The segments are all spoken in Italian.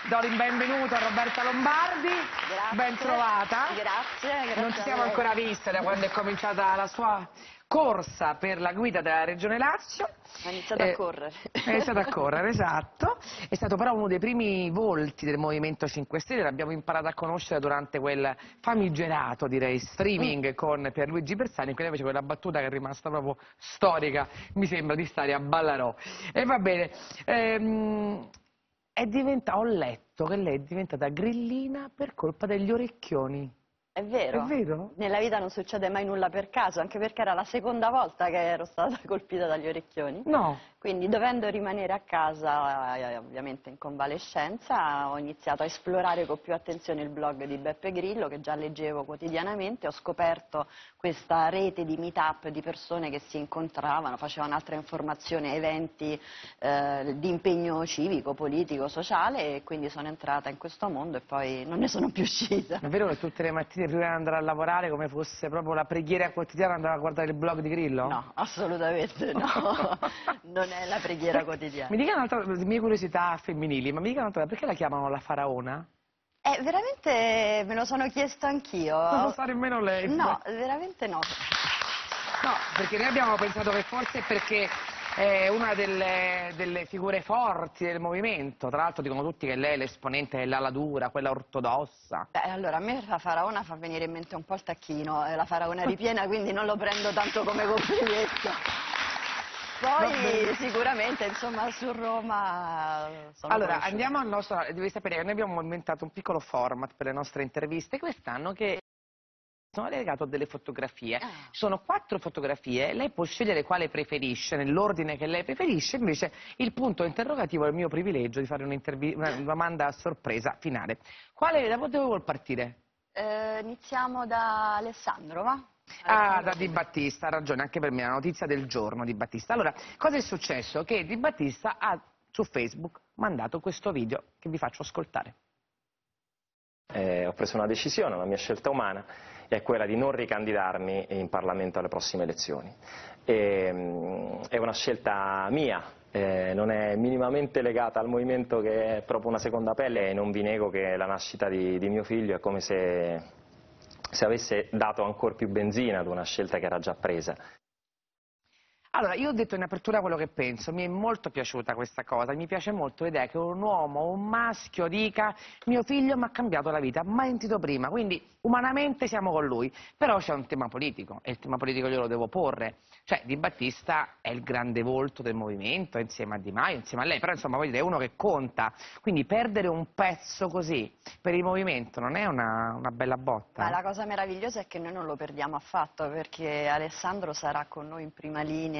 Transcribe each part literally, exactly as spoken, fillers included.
do il benvenuto a Roberta Lombardi. Grazie. Ben trovata. Grazie, grazie. Non ci siamo ancora viste da quando è cominciata la sua corsa per la guida della Regione Lazio. Ho iniziato eh, a correre. È iniziato a correre, esatto. È stato però uno dei primi volti del Movimento cinque Stelle, l'abbiamo imparato a conoscere durante quel famigerato, direi, streaming mm. con Pierluigi Bersani, quella invece quella battuta che è rimasta proprio storica, mi sembra di stare a Ballarò. E va bene, ehm, è diventa... ho letto che lei è diventata grillina per colpa degli orecchioni. È vero. È vero? Nella vita non succede mai nulla per caso, anche perché era la seconda volta che ero stata colpita dagli orecchioni. No. Quindi, dovendo rimanere a casa, eh, ovviamente in convalescenza, ho iniziato a esplorare con più attenzione il blog di Beppe Grillo, che già leggevo quotidianamente. Ho scoperto questa rete di meet-up di persone che si incontravano, facevano altre informazioni, eventi eh, di impegno civico, politico, sociale, e quindi sono entrata in questo mondo e poi non ne sono più uscita. È vero che tutte le mattine prima di andare a lavorare, come fosse proprio la preghiera quotidiana, andava a guardare il blog di Grillo? No, assolutamente no. Non è la preghiera quotidiana. Mi dica un'altra, le mie curiosità femminili, ma mi dica un'altra, perché la chiamano la faraona? Eh, veramente me lo sono chiesto anch'io. Non lo sa nemmeno lei. No, veramente no. No, perché noi abbiamo pensato che forse è perché è una delle, delle figure forti del movimento. Tra l'altro dicono tutti che lei è l'esponente dell'ala dura, quella ortodossa. Beh, allora a me la faraona fa venire in mente un po' il tacchino, la faraona ripiena, quindi non lo prendo tanto come complimento. Poi sicuramente, insomma, su Roma sono Allora, conosciuta. andiamo al nostro... Devi sapere che noi abbiamo inventato un piccolo format per le nostre interviste quest'anno che sono legato a delle fotografie. Ah. Ci sono quattro fotografie, lei può scegliere quale preferisce, nell'ordine che lei preferisce, invece il punto interrogativo è il mio privilegio di fare una domanda a sorpresa finale. Quale, da dove vuol partire? Eh, iniziamo da Alessandro, va? Ah, da Di Battista, ha ragione, anche per me è la notizia del giorno Di Battista. Allora, cosa è successo? Che Di Battista ha su Facebook mandato questo video che vi faccio ascoltare. Eh, ho preso una decisione, la mia scelta umana è quella di non ricandidarmi in Parlamento alle prossime elezioni. E, mh, è una scelta mia, eh, non è minimamente legata al movimento, che è proprio una seconda pelle, e non vi nego che la nascita di, di mio figlio è come se, se avesse dato ancora più benzina ad una scelta che era già presa. Allora, io ho detto in apertura quello che penso, mi è molto piaciuta questa cosa, mi piace molto l'idea che un uomo, un maschio dica mio figlio mi ha cambiato la vita, mai sentito prima, quindi umanamente siamo con lui, però c'è un tema politico e il tema politico glielo devo porre, cioè Di Battista è il grande volto del movimento insieme a Di Maio, insieme a lei, però insomma voglio dire, è uno che conta, quindi perdere un pezzo così per il movimento non è una, una bella botta? Ma la cosa meravigliosa è che noi non lo perdiamo affatto, perché Alessandro sarà con noi in prima linea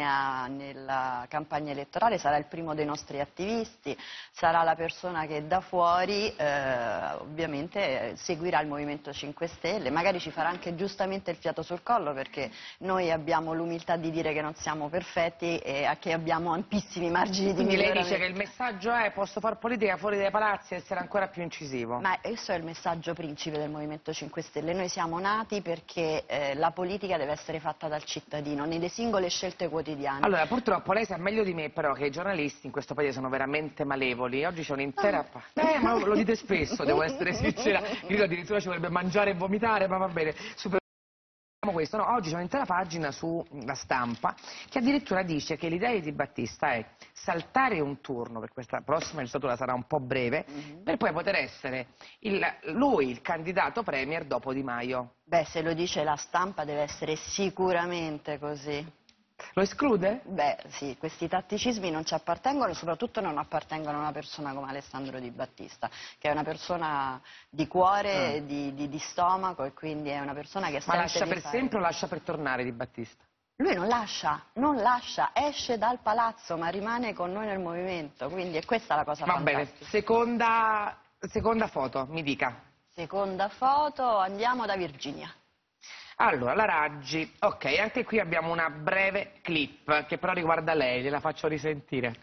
nella campagna elettorale, sarà il primo dei nostri attivisti, sarà la persona che da fuori eh, ovviamente seguirà il Movimento cinque Stelle, magari ci farà anche giustamente il fiato sul collo, perché noi abbiamo l'umiltà di dire che non siamo perfetti e che abbiamo ampissimi margini di miglioramento. Quindi lei dice che il messaggio è posso fare politica fuori dai palazzi e essere ancora più incisivo? Ma questo è il messaggio principe del Movimento cinque Stelle, noi siamo nati perché eh, la politica deve essere fatta dal cittadino, nelle singole scelte quotidiane. Allora, purtroppo lei sa meglio di me però che i giornalisti in questo paese sono veramente malevoli. Oggi c'è un'intera... Eh, ma lo dite spesso, devo essere sincera. Io addirittura ci vorrebbe mangiare e vomitare, ma va bene. Super... Questo, no? Oggi c'è un'intera pagina sulla Stampa che addirittura dice che l'idea di Di Battista è saltare un turno, perché questa prossima legislatura sarà un po' breve, mm-hmm. per poi poter essere il, lui il candidato premier dopo Di Maio. Beh, se lo dice la Stampa deve essere sicuramente così. Lo esclude? Beh, sì, questi tatticismi non ci appartengono e soprattutto non appartengono a una persona come Alessandro Di Battista, che è una persona di cuore, ah. di, di, di stomaco, e quindi è una persona che Ma lascia per fare... sempre o lascia per tornare Di Battista? Lui non lascia, non lascia, esce dal palazzo ma rimane con noi nel movimento, quindi è questa la cosa Va fantastica. bene, seconda, seconda foto, mi dica. Seconda foto, andiamo da Virginia. Allora, la Raggi, ok, anche qui abbiamo una breve clip che però riguarda lei, gliela faccio risentire.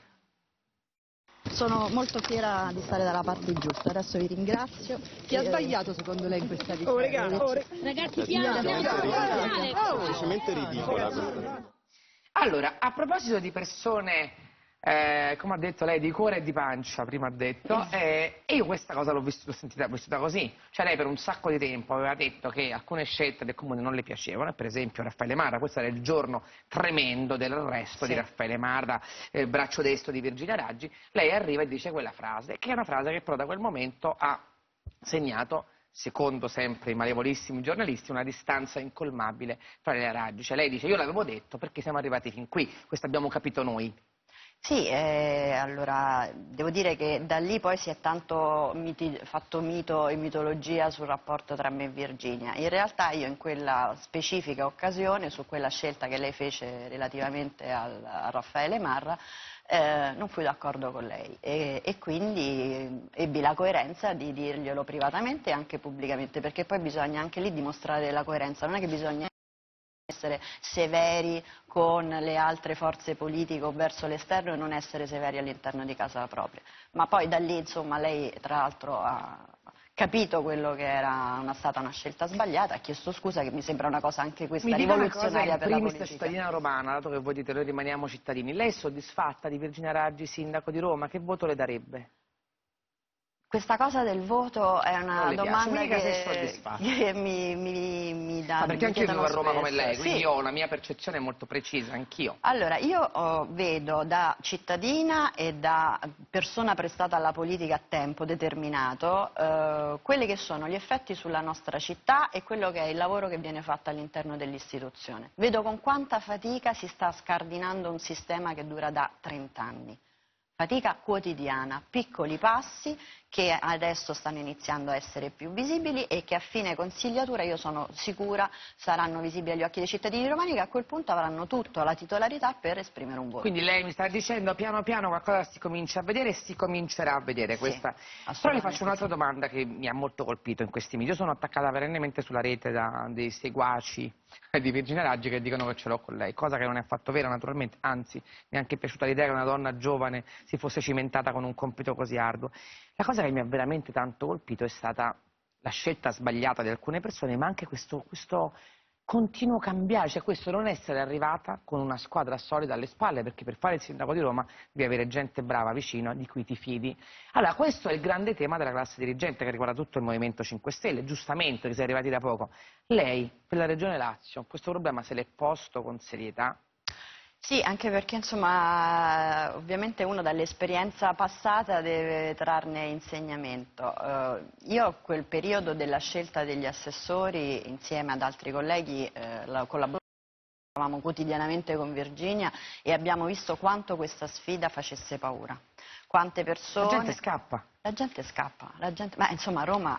Sono molto fiera di stare dalla parte giusta, adesso vi ringrazio. Chi ha sbagliato secondo lei in questa vicenda? Oh, regà, oh, regà. Ragazzi, piano, piano, semplicemente ridicola. Allora, a proposito di persone Eh, come ha detto lei, di cuore e di pancia, prima ha detto, eh, e io questa cosa l'ho vis- l'ho sentita, l'ho vissuta così. Cioè lei per un sacco di tempo aveva detto che alcune scelte del comune non le piacevano, per esempio Raffaele Marra, questo era il giorno tremendo dell'arresto Sì. di Raffaele Marra, eh, braccio destro di Virginia Raggi, lei arriva e dice quella frase, che è una frase che però da quel momento ha segnato, secondo sempre i malevolissimi giornalisti, una distanza incolmabile tra lei e Raggi. Cioè lei dice io l'avevo detto perché siamo arrivati fin qui, questo abbiamo capito noi. Sì, eh, allora devo dire che da lì poi si è tanto miti- fatto mito e mitologia sul rapporto tra me e Virginia. In realtà io in quella specifica occasione, su quella scelta che lei fece relativamente al, a Raffaele Marra, eh, non fui d'accordo con lei e, e quindi ebbi la coerenza di dirglielo privatamente e anche pubblicamente, perché poi bisogna anche lì dimostrare la coerenza, non è che bisogna essere severi con le altre forze politiche o verso l'esterno e non essere severi all'interno di casa propria. Ma poi da lì, insomma, lei tra l'altro ha capito quello che era una, stata una scelta sbagliata, ha chiesto scusa, che mi sembra una cosa anche questa Mi dica una cosa, rivoluzionaria in per la primis politica. cittadina romana, dato che voi dite noi rimaniamo cittadini, lei è soddisfatta di Virginia Raggi, sindaco di Roma? Che voto le darebbe? Questa cosa del voto è Non una le piace, mi domanda dica se è che, soddisfatta. che mi, mi, mi dà, Ma perché mi anch'io chiedono vivo a Roma come spesso. lei, quindi Sì. io ho una mia percezione molto precisa, anch'io. Allora, io oh, vedo da cittadina e da persona prestata alla politica a tempo determinato eh, quelli che sono gli effetti sulla nostra città e quello che è il lavoro che viene fatto all'interno dell'istituzione. Vedo con quanta fatica si sta scardinando un sistema che dura da trent'anni. Fatica quotidiana, piccoli passi che adesso stanno iniziando a essere più visibili e che a fine consigliatura, io sono sicura, saranno visibili agli occhi dei cittadini romani, che a quel punto avranno tutta la titolarità per esprimere un voto. Quindi lei mi sta dicendo piano piano qualcosa si comincia a vedere e si comincerà a vedere Sì, questa. Però le assolutamente faccio un'altra sì. domanda che mi ha molto colpito in questi mesi. Io sono attaccata perennemente sulla rete da dei seguaci di Virginia Raggi che dicono che ce l'ho con lei, cosa che non è affatto vera naturalmente, anzi mi è anche piaciuta l'idea che una donna giovane si fosse cimentata con un compito così arduo. La cosa che mi ha veramente tanto colpito è stata la scelta sbagliata di alcune persone, ma anche questo, questo continuo cambiare, cioè questo non essere arrivata con una squadra solida alle spalle, perché per fare il sindaco di Roma devi avere gente brava vicino, di cui ti fidi. Allora, questo è il grande tema della classe dirigente che riguarda tutto il Movimento cinque Stelle, giustamente, che sei arrivati da poco. Lei, per la Regione Lazio, questo problema se l'è posto con serietà? Sì, anche perché insomma ovviamente uno dall'esperienza passata deve trarne insegnamento. Eh, io quel periodo della scelta degli assessori insieme ad altri colleghi eh, la collaboravamo quotidianamente con Virginia e abbiamo visto quanto questa sfida facesse paura. Quante persone... La gente scappa. La gente scappa, la gente... ma insomma Roma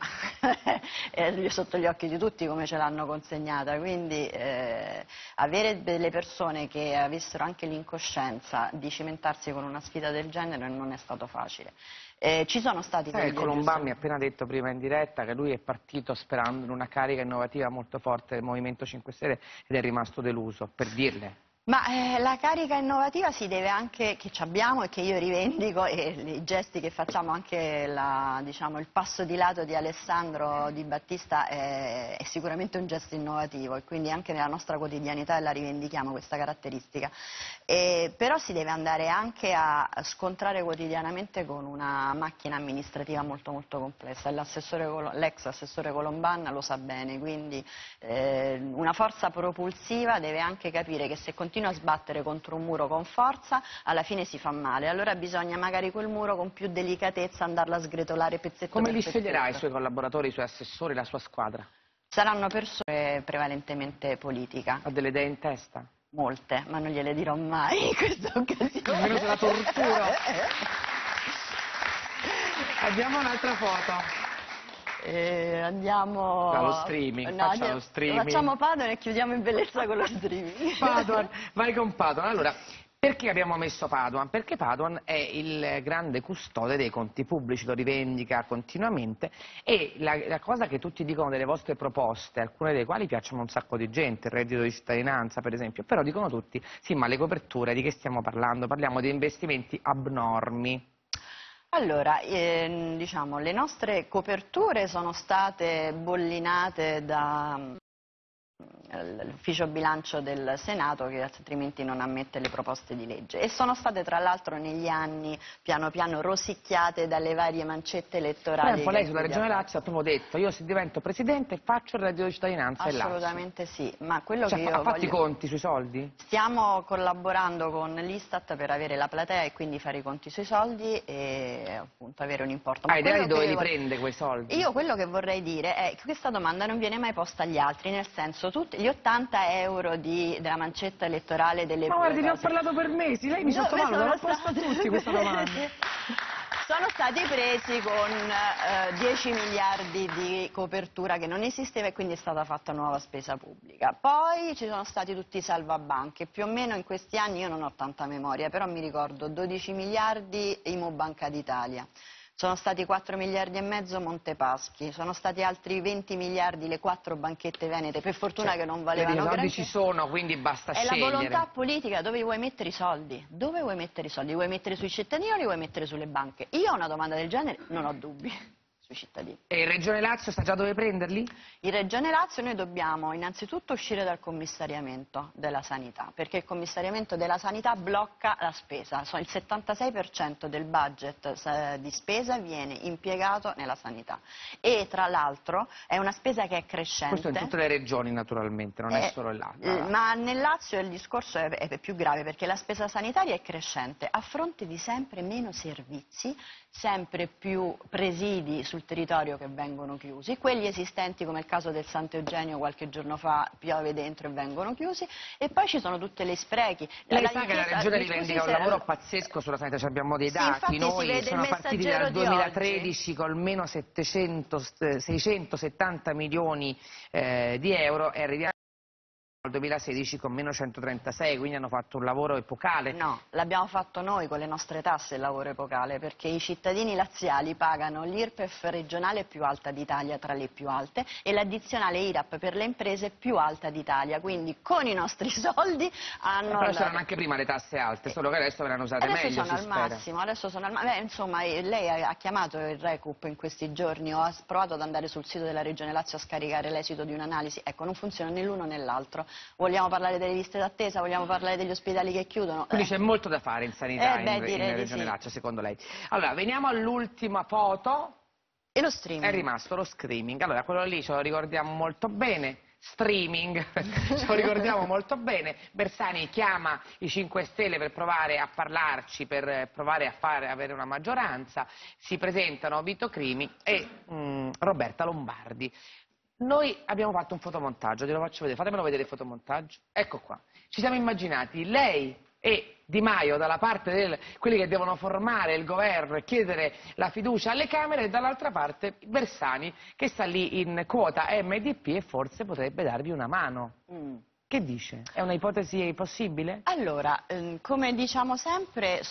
è sotto gli occhi di tutti come ce l'hanno consegnata, quindi eh, avere delle persone che avessero anche l'incoscienza di cimentarsi con una sfida del genere non è stato facile. Eh, ci sono stati Sai, degli il Colomban mi ha aggiustamenti. appena detto prima in diretta che lui è partito sperando in una carica innovativa molto forte del Movimento cinque Stelle ed è rimasto deluso, per dirle. Ma eh, la carica innovativa si deve anche, che ci abbiamo e che io rivendico, e i gesti che facciamo, anche la, diciamo, il passo di lato di Alessandro Di Battista è, è sicuramente un gesto innovativo e quindi anche nella nostra quotidianità la rivendichiamo questa caratteristica. E, però si deve andare anche a scontrare quotidianamente con una macchina amministrativa molto molto complessa. L'ex assessore Colomban lo sa bene, quindi eh, una forza propulsiva deve anche capire che se continua a sbattere contro un muro con forza, alla fine si fa male. Allora bisogna magari quel muro con più delicatezza andarla a sgretolare pezzetto Come per li pezzetto. sceglierà i suoi collaboratori, i suoi assessori, la sua squadra? Saranno persone prevalentemente politica, Ha delle idee in testa? molte, ma non gliele dirò mai in questa occasione. Almeno se la torturo. Abbiamo un'altra foto. Eh, andiamo... Dallo streaming, no, faccia andiamo- lo streaming. Facciamo Padoan e chiudiamo in bellezza con lo streaming. Padoan, vai con Padoan. Allora, perché abbiamo messo Padoan? Perché Padoan è il grande custode dei conti pubblici, lo rivendica continuamente e la, la cosa che tutti dicono delle vostre proposte, alcune delle quali piacciono a un sacco di gente, il reddito di cittadinanza per esempio, però dicono tutti, sì, ma le coperture di che stiamo parlando? Parliamo di investimenti abnormi. Allora, ehm, diciamo, le nostre coperture sono state bollinate da, l'ufficio bilancio del Senato, che altrimenti non ammette le proposte di legge, e sono state tra l'altro negli anni piano piano rosicchiate dalle varie mancette elettorali. Poi lei sulla Regione Lazio ha proprio detto: io se divento presidente faccio il reddito di cittadinanza e Lazio. Assolutamente sì, ma quello cioè, che io ha fatto voglio... i conti sui soldi? Stiamo collaborando con l'Istat per avere la platea e quindi fare i conti sui soldi e appunto avere un importo. Ma hai idea di dove li io... prende quei soldi? Io quello che vorrei dire è che questa domanda non viene mai posta agli altri, nel senso, tutti gli ottanta euro di, della mancetta elettorale delle... Ma guardi, ne ho parlato per mesi, lei mi sottovaluta, l'ho posto a tutti questa domanda. Sono stati presi con eh, dieci miliardi di copertura che non esisteva e quindi è stata fatta nuova spesa pubblica. Poi ci sono stati tutti i salvabanche, più o meno in questi anni, io non ho tanta memoria, però mi ricordo dodici miliardi Imo Banca d'Italia. Sono stati quattro miliardi e mezzo Montepaschi, sono stati altri venti miliardi le quattro banchette venete, per fortuna cioè, che non valevano granché. I soldi ci sono, quindi basta È scegliere. È la volontà politica, dove vuoi mettere i soldi? Dove vuoi mettere i soldi? Li vuoi mettere sui cittadini o li vuoi mettere sulle banche? Io ho una domanda del genere, non ho dubbi. Cittadini. E in Regione Lazio sa già dove prenderli? In Regione Lazio noi dobbiamo innanzitutto uscire dal commissariamento della sanità, perché il commissariamento della sanità blocca la spesa. Il settantasei per cento del budget di spesa viene impiegato nella sanità e tra l'altro è una spesa che è crescente. Questo in tutte le regioni naturalmente, non è, è solo là. Eh, ma nel Lazio il discorso è, è più grave perché la spesa sanitaria è crescente a fronte di sempre meno servizi, sempre più presidi sul territorio che vengono chiusi, quelli esistenti come il caso del Sant'Eugenio qualche giorno fa piove dentro e vengono chiusi, e poi ci sono tutte le sprechi. Lei la sa che la Regione rivendica un lavoro pazzesco sulla sanità, abbiamo dei dati, sì, noi siamo partiti dal duemilatredici col meno settecento, seicentosettanta milioni eh, di euro e arriviamo al duemilasedici con meno centotrentasei, quindi hanno fatto un lavoro epocale. No, l'abbiamo fatto noi con le nostre tasse il lavoro epocale, perché i cittadini laziali pagano l'I R P E F regionale più alta d'Italia, tra le più alte, e l'addizionale I R A P per le imprese più alta d'Italia, quindi con i nostri soldi hanno... Eh, però c'erano anche prima le tasse alte, solo che adesso verranno usate adesso meglio, sono si al spera. massimo, adesso sono al massimo. Insomma, lei ha chiamato il Recup in questi giorni, ho provato ad andare sul sito della Regione Lazio a scaricare l'esito di un'analisi, ecco, non funziona né l'uno né l'altro. Vogliamo parlare delle liste d'attesa, vogliamo parlare degli ospedali che chiudono. Quindi eh. c'è molto da fare in sanità eh, beh, in, in Regione sì. Lazio, secondo lei. Allora, veniamo all'ultima foto. E lo streaming? È rimasto lo streaming. Allora, quello lì ce lo ricordiamo molto bene. Streaming, ce lo ricordiamo molto bene. Bersani chiama i cinque Stelle per provare a parlarci, per provare a fare, avere una maggioranza. Si presentano Vito Crimi e mh, Roberta Lombardi. Noi abbiamo fatto un fotomontaggio, te lo faccio vedere, fatemelo vedere il fotomontaggio, ecco qua. Ci siamo immaginati lei e Di Maio dalla parte di quelli che devono formare il governo e chiedere la fiducia alle Camere, e dall'altra parte Bersani che sta lì in quota M D P e forse potrebbe darvi una mano. Mm. Che dice? È una ipotesi possibile? Allora, ehm, come diciamo sempre,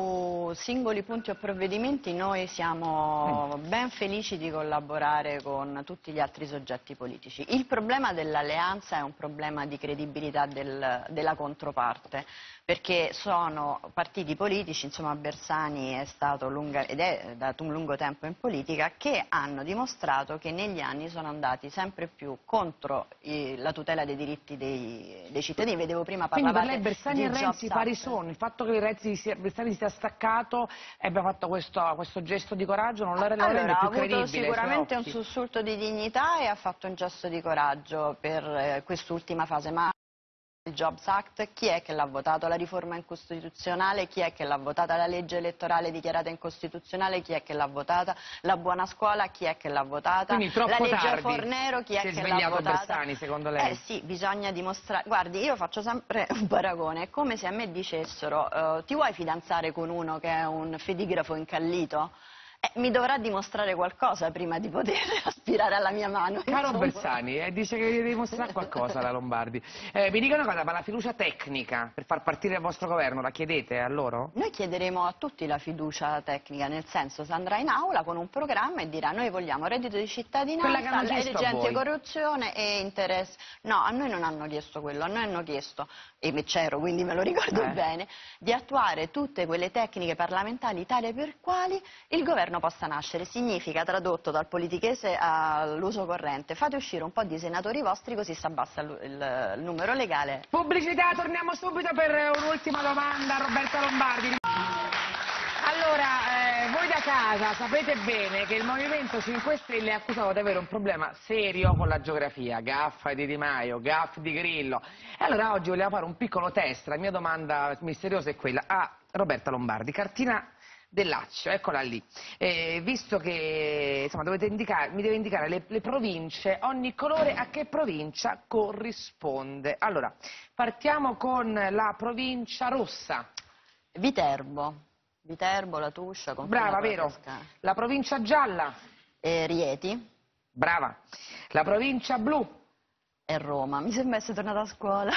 su singoli punti o provvedimenti noi siamo mm. ben felici di collaborare con tutti gli altri soggetti politici. Il problema dell'alleanza è un problema di credibilità del, della controparte, perché sono partiti politici, insomma Bersani è stato lunga, ed è da un lungo tempo in politica, che hanno dimostrato che negli anni sono andati sempre più contro i, la tutela dei diritti dei dei cittadini. Vedevo prima parlare. Quindi per lei Bersani e Renzi pari sono? Il fatto che Renzi sia, Bersani si sia staccato e abbia fatto questo, questo gesto di coraggio non la rende allora, più credibile? Ha avuto sicuramente un sussulto di dignità e ha fatto un gesto di coraggio per eh, quest'ultima fase, ma il Jobs Act, chi è che l'ha votato? La riforma incostituzionale, chi è che l'ha votata? La legge elettorale dichiarata incostituzionale, chi è che l'ha votata? La buona scuola, chi è che l'ha votata? Quindi troppo la legge tardi. Fornero, chi è si è che l'ha votata? Bersani, secondo lei? Eh sì, bisogna dimostrare. Guardi, io faccio sempre un paragone, è come se a me dicessero uh, ti vuoi fidanzare con uno che è un fedigrafo incallito? Eh, mi dovrà dimostrare qualcosa prima di poter aspirare alla mia mano. Caro insomma. Bersani, eh, dice che deve dimostrare qualcosa la Lombardi. Eh, mi dica una cosa, ma la fiducia tecnica per far partire il vostro governo la chiedete a loro? Noi chiederemo a tutti la fiducia tecnica, nel senso che andrà in aula con un programma e dirà noi vogliamo reddito di cittadinanza, legge anticorruzione e interesse. No, a noi non hanno chiesto quello, a noi hanno chiesto, e me c'ero quindi me lo ricordo eh. bene, di attuare tutte quelle tecniche parlamentari tali per quali il governo governo possa nascere. Significa, tradotto dal politichese all'uso corrente, fate uscire un po' di senatori vostri così si abbassa il, il, il numero legale. Pubblicità, torniamo subito per un'ultima domanda a Roberta Lombardi. Allora, eh, voi da casa sapete bene che il Movimento cinque Stelle è accusato di avere un problema serio con la geografia, gaffa di Di Maio, gaffa di Grillo. E allora oggi vogliamo fare un piccolo test, la mia domanda misteriosa è quella a Roberta Lombardi, cartina del Lazio, eccola lì. Eh, visto che insomma, dovete indicare, mi deve indicare le, le province, ogni colore a che provincia corrisponde. Allora, partiamo con la provincia rossa. Viterbo. Viterbo, La Tuscia, Brava, vero? La provincia gialla. E Rieti. Brava. La provincia blu. E Roma. Mi sembra essere tornata a scuola.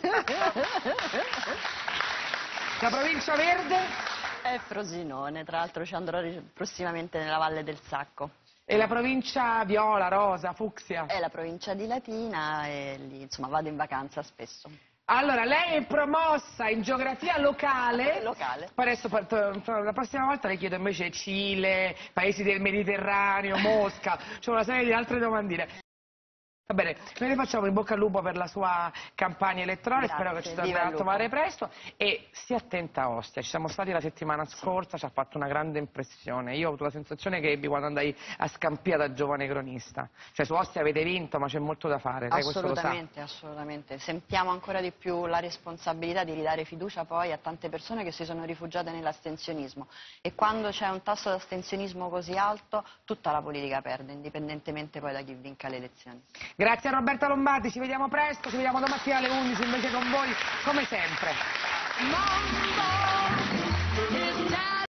La provincia verde. E Frosinone, tra l'altro ci andrò prossimamente nella Valle del Sacco. E la provincia viola, rosa, fucsia. È la provincia di Latina e lì insomma vado in vacanza spesso. Allora, lei è promossa in geografia locale. Locale. Poi adesso, la prossima volta le chiedo invece Cile, paesi del Mediterraneo, Mosca, c'è una serie di altre domandine. Va bene, noi le facciamo in bocca al lupo per la sua campagna elettorale, Grazie, spero che ci viva tornerà a il trovare lupo. presto e stia attenta a Ostia, ci siamo stati la settimana scorsa, ci ha fatto una grande impressione, io ho avuto la sensazione che ebbi quando andai a Scampia da giovane cronista, cioè su Ostia avete vinto ma c'è molto da fare, lei questo lo sa. Assolutamente, assolutamente, sentiamo ancora di più la responsabilità di ridare fiducia poi a tante persone che si sono rifugiate nell'astensionismo e quando c'è un tasso di astensionismo così alto tutta la politica perde, indipendentemente poi da chi vinca le elezioni. Grazie a Roberta Lombardi, ci vediamo presto, ci vediamo domattina alle undici invece con voi, come sempre.